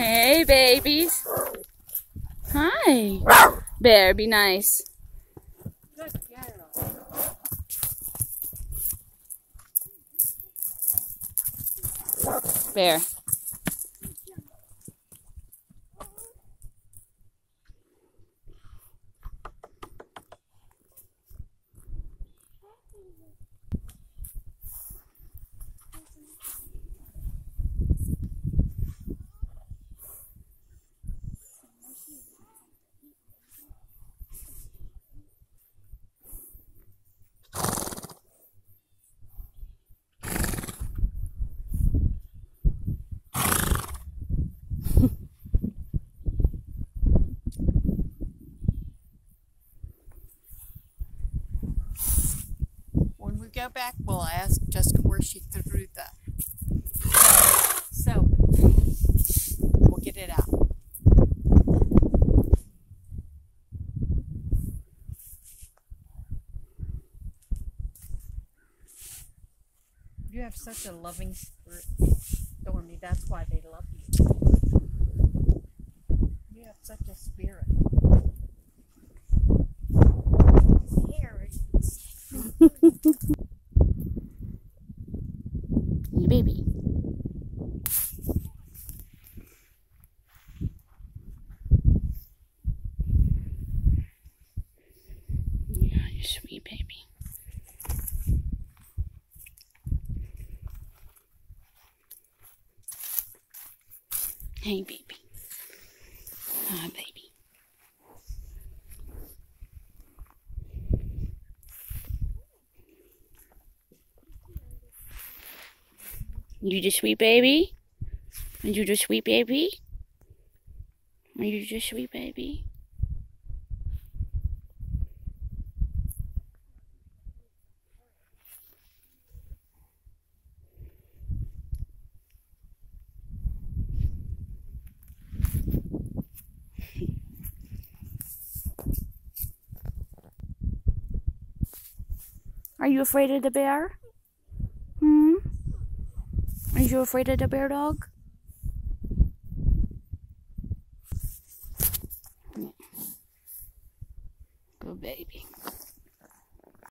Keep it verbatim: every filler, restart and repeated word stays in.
Hey, babies. Hi. Bear, be nice. Good girl. Bear. When we go back, we'll ask Jessica where she threw the. So, we'll get it out. You have such a loving spirit, Stormy. That's why they love you. You have such a spirit. Hey, baby. Yeah, you sweet baby. Hey, baby. Ah, baby. You just sweet baby? Are you just sweet baby? Are you just sweet baby? Are you afraid of the bear? Hmm? Are you afraid of the bear, dog? Good baby.